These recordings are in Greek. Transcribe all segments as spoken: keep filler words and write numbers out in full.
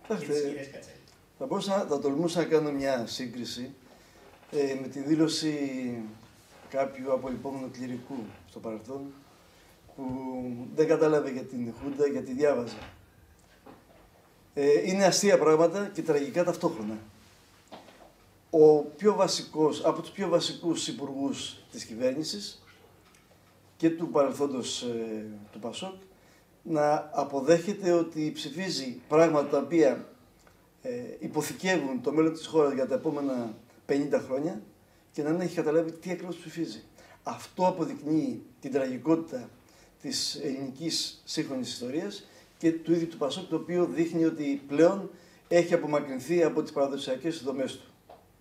και τις κυρίες Κατσέλη. Θα μπορούσα, θα τολμούσα να κάνω μια σύγκριση ε, με τη δήλωση κάποιου απολυπόμενου κληρικού στο παρελθόν που δεν κατάλαβε για την Χούντα γιατί διάβαζε. Ε, είναι αστεία πράγματα και τραγικά ταυτόχρονα. Ο πιο βασικός, από τους πιο βασικούς υπουργούς της κυβέρνησης και του παρελθόντος ε, του Πασόκ να αποδέχεται ότι ψηφίζει πράγματα τα οποία ε, υποθηκεύουν το μέλλον της χώρας για τα επόμενα πενήντα χρόνια και να μην έχει καταλάβει τι ακριβώς ψηφίζει. Αυτό αποδεικνύει την τραγικότητα της ελληνικής σύγχρονης ιστορίας και του ίδιου του Πασόκ, το οποίο δείχνει ότι πλέον έχει απομακρυνθεί από τις παραδοσιακές δομές του.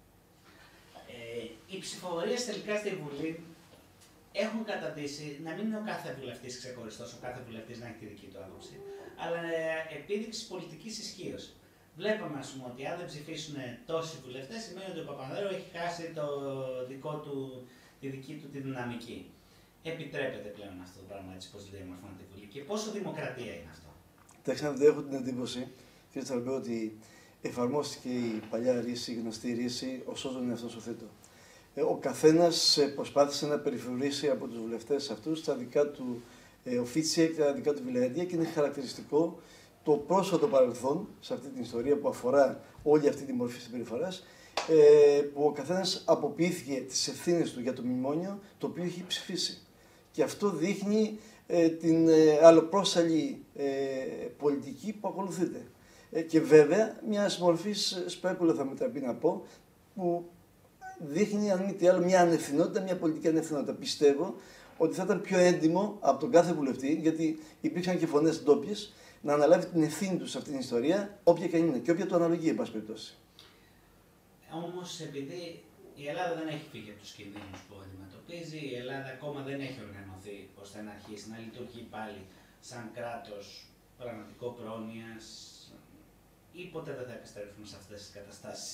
Ε, οι ψηφοφορίες τελικά στη Βουλή έχουν καταντήσει να μην είναι ο κάθε βουλευτής ξεχωριστός, ο κάθε βουλευτής να έχει τη δική του άποψη, αλλά επίδειξη πολιτικής ισχύως. Βλέπαμε, ας πούμε, ότι αν δεν ψηφίσουν τόσοι βουλευτές, σημαίνει ότι ο Παπανδρέου έχει χάσει το δικό του, τη δική του τη δυναμική. Επιτρέπεται πλέον αυτό το πράγμα, έτσι πώς διαμορφώνει τη Βουλή και πόσο δημοκρατία είναι αυτό? Κοιτάξτε, έχω την εντύπωση, κύριε Τσαλμπέ, ότι εφαρμόστηκε η παλιά ρίση, η γνωστή ρίση, ο σώζον είναι αυτός ο θέτω. Ο καθένας προσπάθησε να περιφρουρήσει από τους βουλευτές αυτούς τα δικά του ε, οφίτσια και τα δικά του βιλαέντια και είναι χαρακτηριστικό το πρόσφατο παρελθόν σε αυτή την ιστορία που αφορά όλη αυτή τη μορφή συμπεριφοράς, ε, που ο καθένας αποποιήθηκε τις ευθύνες του για το μνημόνιο το οποίο έχει ψηφίσει. Και αυτό δείχνει ε, την ε, αλλοπρόσαλη ε, πολιτική που ακολουθείται. Ε, και βέβαια μια μορφή σπέκουλα θα μεταπεί να πω, που δείχνει αν μη τι άλλο μια ανευθυνότητα, μια πολιτική ανευθυνότητα. Πιστεύω ότι θα ήταν πιο έντιμο από τον κάθε βουλευτή, γιατί υπήρξαν και φωνές ντόπιες, να αναλάβει την ευθύνη του σε αυτήν την ιστορία, όποια και αν είναι και όποια του αναλογεί, εν πάση περιπτώσει. Όμως, επειδή η Ελλάδα δεν έχει φύγει από τους κινδύνους που αντιμετωπίζει, η Ελλάδα ακόμα δεν έχει οργανωθεί ώστε να αρχίσει να λειτουργεί πάλι σαν κράτος πραγματικό πρόνοιας, ή ποτέ δεν θα επιστρέψουμε σε αυτές τις καταστάσεις?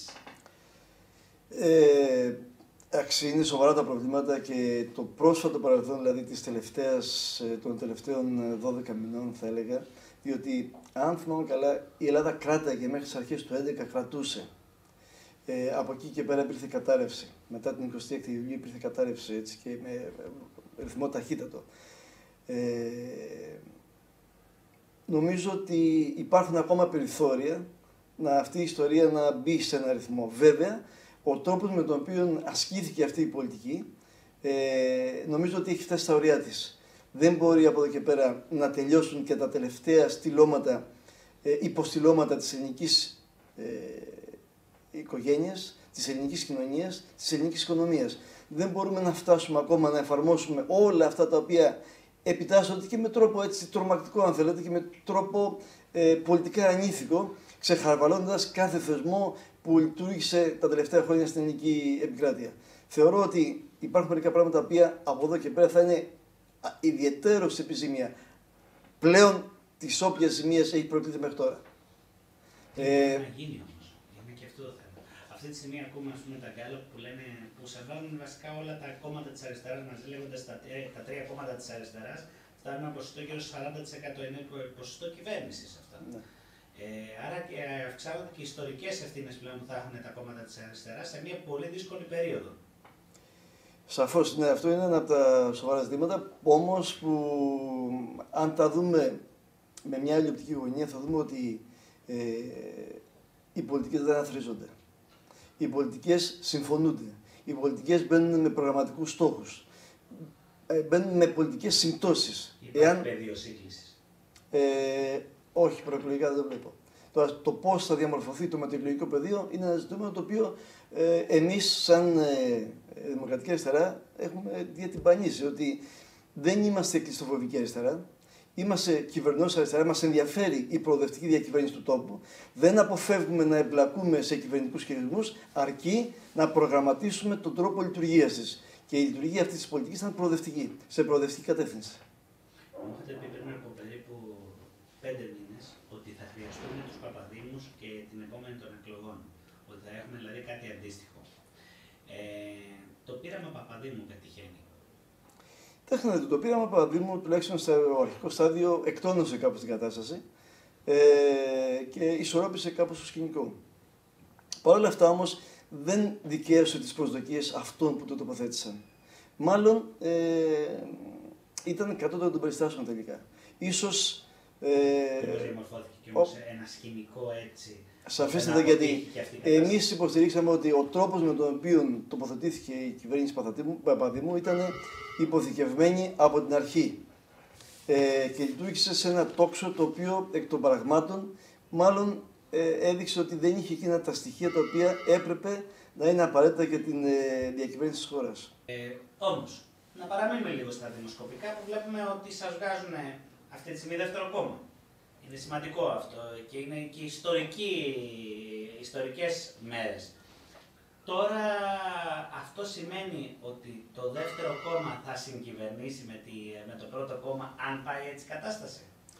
Ε, εντάξει, είναι σοβαρά τα προβλήματα και το πρόσφατο παρελθόν, δηλαδή της τελευταίας, των τελευταίων δώδεκα μηνών θα έλεγα, διότι αν θυμάμαι καλά η Ελλάδα κράταγε μέχρι τις αρχές του έντεκα, κρατούσε. Ε, από εκεί και πέρα υπήρχε κατάρρευση. Μετά την εικοστή έκτη Ιουλίου υπήρχε κατάρρευση έτσι, και με ρυθμό ταχύτατο. Ε, νομίζω ότι υπάρχουν ακόμα περιθώρια να αυτή η ιστορία να μπει σε ένα ρυθμό. Βέβαια, ο τρόπος με τον οποίο ασκήθηκε αυτή η πολιτική ε, νομίζω ότι έχει φτάσει στα ωριά της. Δεν μπορεί από εδώ και πέρα να τελειώσουν και τα τελευταία στυλώματα, ε, υποστυλώματα της ελληνικής ε, οικογένειας, της ελληνικής κοινωνίας, της ελληνικής οικονομίας. Δεν μπορούμε να φτάσουμε ακόμα να εφαρμόσουμε όλα αυτά τα οποία επιτάσσονται και με τρόπο έτσι τρομακτικό, αν θέλετε, και με τρόπο ε, πολιτικά ανήθικο, ξεχαρβαλώντας κάθε θεσμό που λειτουργήσε τα τελευταία χρόνια στην ελληνική επικράτεια. Θεωρώ ότι υπάρχουν μερικά πράγματα τα οποία από εδώ και πέρα θα είναι ιδιαιτέρως επιζημία. Πλέον τις όποιες ζημίες έχει προκληθεί μέχρι τώρα. Ε, να γίνει όμως. Είναι και αυτό το θέμα. Αυτή τη στιγμή ακούμε, ας πούμε, τα γκάλωπ που λένε, που σερβάνουν βασικά όλα τα κόμματα της αριστεράς μαζί, λέγοντας τα, τα τρία κόμματα της αριστεράς φτάνουν ένα ποσοστό γύρω στο σαράντα τοις εκατό, είναι ποσοστό κυβέρνησης αυτά. Ναι. Ε, άρα και αυξάνονται και οι ιστορικές ευθύνες πλέον που θα έχουν τα κόμματα της αριστεράς σε μια πολύ δύσκολη περίοδο. Σαφώς, ναι, αυτό είναι ένα από τα σοβαρά ζητήματα, όμως που αν τα δούμε με μια άλλη οπτική γωνία θα δούμε ότι ε, οι πολιτικές δεν αθροίζονται. Οι πολιτικές συμφωνούνται. Οι πολιτικές μπαίνουν με προγραμματικούς στόχους. Ε, μπαίνουν με πολιτικές συμπτώσεις. Υπάρχει Εάν... πεδίο σύγκλησης. Ε, όχι, προεκλογικά δεν το βλέπω. Τώρα, το πώς θα διαμορφωθεί το μετεκλογικό πεδίο είναι ένα ζητούμενο το οποίο ε, εμείς σαν ε, Δημοκρατική Αριστερά έχουμε διατυμπανίσει. Ότι δεν είμαστε κλειστοφοβική αριστερά. Είμαστε κυβερνός αριστερά, μας ενδιαφέρει η προοδευτική διακυβέρνηση του τόπου. Δεν αποφεύγουμε να εμπλακούμε σε κυβερνητικούς χειρισμούς, αρκεί να προγραμματίσουμε τον τρόπο λειτουργίας της. Και η λειτουργία αυτής της πολιτικής ήταν προοδευτική, σε προοδευτική κατεύθυνση. Μου είχατε πει πριν από περίπου πέντε μήνες ότι θα χρειαστούμε τους παπαδήμους και την επόμενη των εκλογών. Ότι θα έχουμε δηλαδή κάτι αντίστοιχο. Ε, το πείραμα Παπαδήμου πετυχαίνει? Τέχνατε, το πείραμα Παπαδήμου τουλάχιστον στο αρχικό στάδιο εκτόνωσε κάπως την κατάσταση. ε, και ισορρόπησε κάπως το σκηνικό. Παρ' όλα αυτά όμως δεν δικαίωσε τις προσδοκίες αυτών που το τοποθέτησαν. Μάλλον ε, ήταν κατώτερο των περιστάσεων τελικά. Ίσως... Ε, διαμορφώθηκε και όμως ο... ένα σκηνικό έτσι. Σαφέστατα, γιατί εμείς υποστηρίξαμε ότι ο τρόπος με τον οποίο τοποθετήθηκε η κυβέρνηση Παπαδήμου ήταν υποθηκευμένη από την αρχή ε, και λειτουργήσε σε ένα τόξο το οποίο εκ των πραγμάτων μάλλον ε, έδειξε ότι δεν είχε εκείνα τα στοιχεία τα οποία έπρεπε να είναι απαραίτητα για την ε, διακυβέρνηση της χώρας. Ε, όμως, να παραμείνουμε λίγο στα δημοσκοπικά που βλέπουμε ότι σας βγάζουν αυτή τη στιγμή δεύτερο κόμμα. Είναι σημαντικό αυτό και είναι και ιστορική, ιστορικές μέρες. Τώρα αυτό σημαίνει ότι το δεύτερο κόμμα θα συγκυβερνήσει με, τη, με το πρώτο κόμμα αν πάει έτσι η κατάσταση.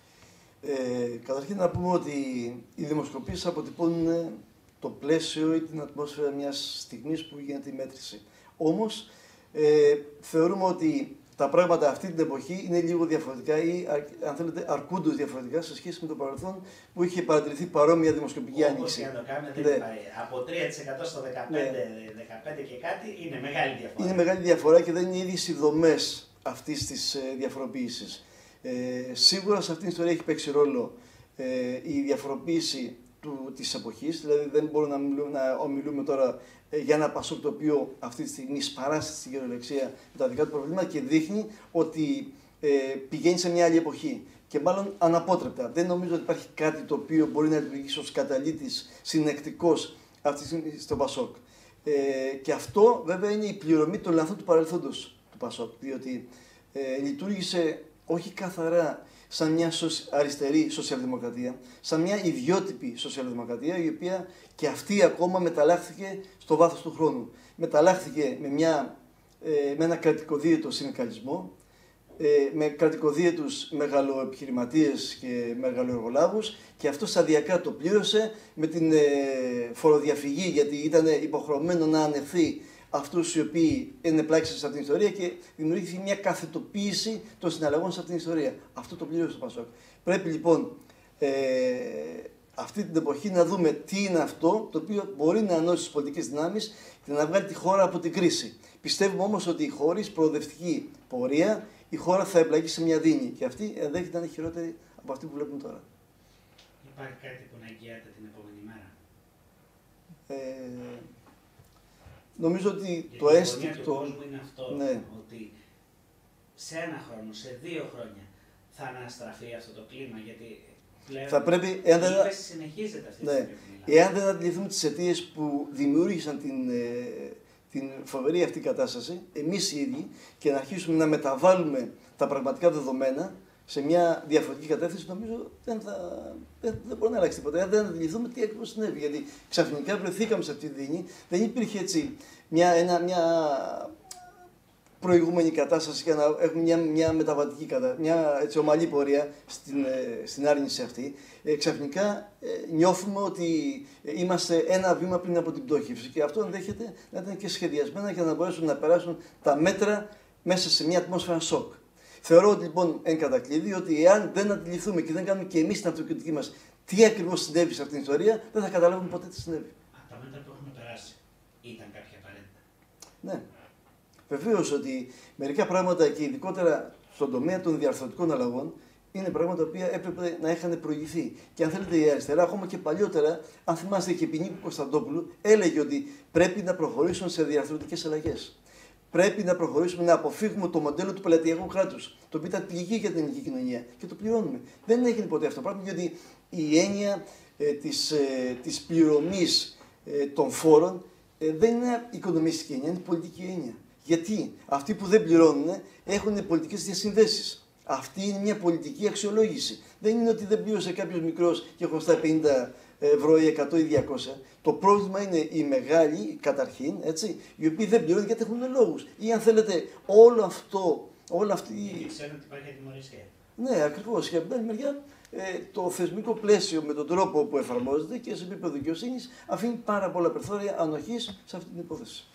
Ε, καταρχήν να πούμε ότι οι δημοσκοπήσεις αποτυπώνουν το πλαίσιο ή την ατμόσφαιρα μιας στιγμής που γίνεται η μέτρηση. Όμως ε, θεωρούμε ότι τα πράγματα αυτή την εποχή είναι λίγο διαφορετικά ή, αν θέλετε, αρκούντως διαφορετικά σε σχέση με το παρελθόν που είχε παρατηρηθεί παρόμοια δημοσκοπική άνοιξη. Όπως και να το κάνουμε, δεν ναι. πάει. Από τρία τοις εκατό στο δεκαπέντε, ναι. δεκαπέντε και κάτι είναι μεγάλη διαφορά. Είναι μεγάλη διαφορά και δεν είναι ίδιες οι δομές αυτής της ε, διαφοροποίησης. Ε, σίγουρα σε αυτήν την ιστορία έχει παίξει ρόλο ε, η διαφοροποίηση του, της εποχής, δηλαδή δεν μπορούμε να, μιλούμε, να ομιλούμε τώρα ε, για ένα Πασόκ το οποίο αυτή τη στιγμή σπαράσει στην κυριολεξία με τα δικά του προβλήματα και δείχνει ότι ε, πηγαίνει σε μια άλλη εποχή και μάλλον αναπότρεπτα. Δεν νομίζω ότι υπάρχει κάτι το οποίο μπορεί να λειτουργήσει ως καταλήτης συνεκτικός αυτή τη στιγμή στο Πασόκ. Ε, και αυτό βέβαια είναι η πληρωμή των λαθών του παρελθόντος του Πασόκ, διότι ε, λειτουργήσε όχι καθαρά σαν μια αριστερή σοσιαλδημοκρατία, σαν μια ιδιότυπη σοσιαλδημοκρατία, η οποία και αυτή ακόμα μεταλλάχθηκε στο βάθος του χρόνου. Μεταλλάχθηκε με, μια, ε, με ένα κρατικοδίαιτο συνδικαλισμό, ε, με κρατικοδίαιτους μεγαλοεπιχειρηματίες και μεγαλοεργολάβους και αυτό σταδιακά το πλήρωσε με την ε, φοροδιαφυγή, γιατί ήταν υποχρεωμένο να ανεχθεί αυτούς οι οποίοι ενεπλάκησαν σε αυτήν την ιστορία και δημιουργήθηκε μια καθετοποίηση των συναλλαγών σε αυτήν την ιστορία. Αυτό το πλήρωσε το Πασόκ. Πρέπει λοιπόν ε, αυτή την εποχή να δούμε τι είναι αυτό το οποίο μπορεί να ενώσει τις πολιτικές δυνάμεις και να βγάλει τη χώρα από την κρίση. Πιστεύουμε όμως ότι χωρίς προοδευτική πορεία η χώρα θα εμπλακεί σε μια δίνη και αυτή ενδέχεται να είναι χειρότερη από αυτή που βλέπουμε τώρα. Υπάρχει κάτι που να εγγυάται την επόμενη μέρα. Ε, Νομίζω ότι γιατί το αίσθηκτο... του κόσμου είναι αυτό, ναι. ότι σε ένα χρόνο, σε δύο χρόνια θα αναστραφεί αυτό το κλίμα, γιατί πλέον θα πρέπει, εάν η δεν... συνεχίζεται αυτή τη ναι. στιγμή. Εάν δεν αντιληφθούμε τις αιτίες που δημιούργησαν την, ε, την φοβερή αυτή κατάσταση, εμείς οι ίδιοι, και να αρχίσουμε να μεταβάλουμε τα πραγματικά δεδομένα σε μια διαφορετική κατεύθυνση, νομίζω δεν, θα, δεν, δεν μπορεί να αλλάξει τίποτα. Αν δεν αντιληφθούμε τι ακριβώς συνέβη. Γιατί ξαφνικά βρεθήκαμε σε αυτή τη δίνη, δεν υπήρχε έτσι μια, ένα, μια προηγούμενη κατάσταση για να έχουμε μια, μια μεταβατική κατάσταση, μια έτσι, ομαλή πορεία στην, στην άρνηση αυτή. Ε, ξαφνικά ε, νιώθουμε ότι είμαστε ένα βήμα πριν από την πτώχευση και αυτό ενδέχεται να ήταν και σχεδιασμένα για να μπορέσουν να περάσουν τα μέτρα μέσα σε μια ατμόσφαιρα σοκ. Θεωρώ ότι λοιπόν εν κατακλείδη ότι εάν δεν αντιληφθούμε και δεν κάνουμε και εμείς την αυτοκριτική μας τι ακριβώς συνέβη σε αυτήν την ιστορία, δεν θα καταλάβουμε ποτέ τι συνέβη. Α, τα μέτρα που έχουμε περάσει ήταν κάποια απαραίτητα. Ναι. Βεβαίως ότι μερικά πράγματα και ειδικότερα στον τομέα των διαρθρωτικών αλλαγών είναι πράγματα τα οποία έπρεπε να είχαν προηγηθεί. Και αν θέλετε η αριστερά, ακόμα και παλιότερα, αν θυμάστε και η Νίκου Κωνσταντόπουλου, έλεγε ότι πρέπει να προχωρήσουν σε διαρθρωτικές αλλαγές. Πρέπει να προχωρήσουμε να αποφύγουμε το μοντέλο του πελατειακού κράτους, το οποίο ήταν πληγή για την ελληνική κοινωνία και το πληρώνουμε. Δεν έγινε ποτέ αυτό το πράγμα, γιατί η έννοια ε, της, ε, της πληρωμής ε, των φόρων ε, δεν είναι οικονομιστική έννοια, είναι πολιτική έννοια. Γιατί αυτοί που δεν πληρώνουν έχουν πολιτικές διασυνδέσεις. Αυτή είναι μια πολιτική αξιολόγηση. Δεν είναι ότι δεν πλήρωσε κάποιος μικρός και χρωστάει πενήντα ευρώ ή εκατό ή διακόσια. Το πρόβλημα είναι οι μεγάλοι, καταρχήν, έτσι, οι οποίοι δεν πληρώνουν γιατί έχουν λόγους. Ή αν θέλετε, όλο αυτό, όλο αυτή... Γιατί ξέρουν ότι υπάρχει ατιμωρησία. Ναι, ακριβώς. Και από την άλλη μεριά, ε, το θεσμικό πλαίσιο με τον τρόπο που εφαρμόζεται και σε επίπεδο δικαιοσύνης αφήνει πάρα πολλά περιθώρια ανοχής σε αυτή την υπόθεση.